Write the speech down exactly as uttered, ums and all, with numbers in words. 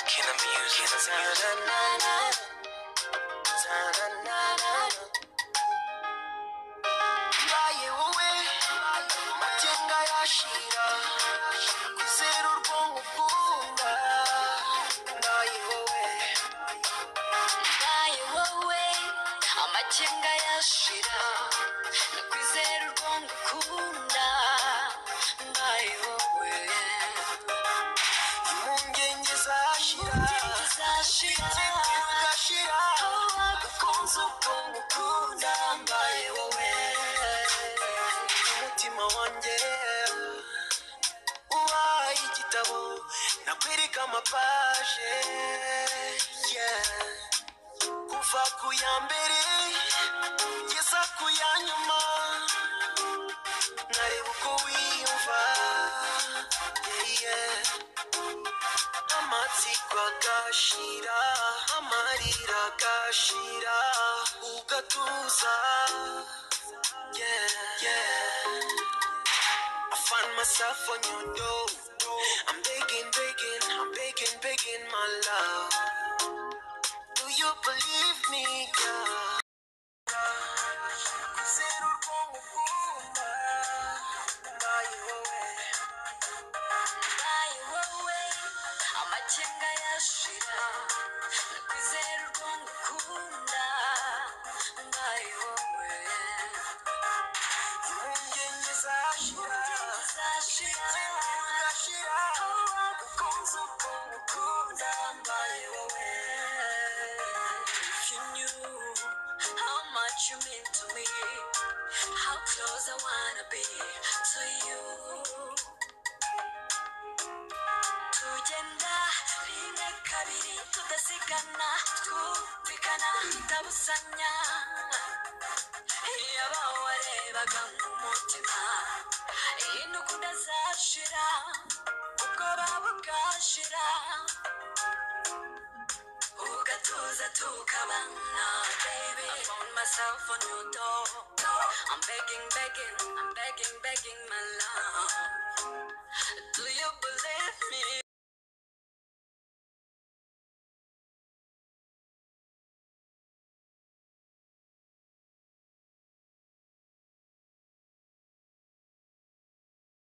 Kina music, kina music. Mbaye wowe matenga yashira kwizera urwonko ukunda. Mbaye wowe mbaye wowe amakenga yashira kwizera urwonko ukunda. Mbaye wowe impungenge zashira zashira agakunze ubwonko ukunda. Mbaye wowe umutima wanjye ubaye igitabo nakwereka amapaje, yeah. Kuva ku ya mbere kugeza ku ya nyuma nkareba uko wiyumva, yeah, yeah. Amatsiko agashira amarira agashira ugatuza, yeah, yeah. I find myself on your door. I'm begging, begging, I'm begging, begging, my love. Do you believe me, girl? Kwizera urwonko ukunda. Mbaye wowe mbaye wowe amakenga yashira kwizera urwonko ukunda. Mbaye wowe impungenge zashira zashira agakunze ubwonko ukunda. Mbaye wowe if you knew how much you mean to me, how close I wanna be to you. Tugenda rimwe kabiri tudasigana twumvikana tutabusanya. Yaba warebaga mu mutima inuka udazashira ubwoba bugashira ugatuza tukabana, baby. I found myself on your door. I'm begging, begging, I'm begging, begging, my love. Do you believe me?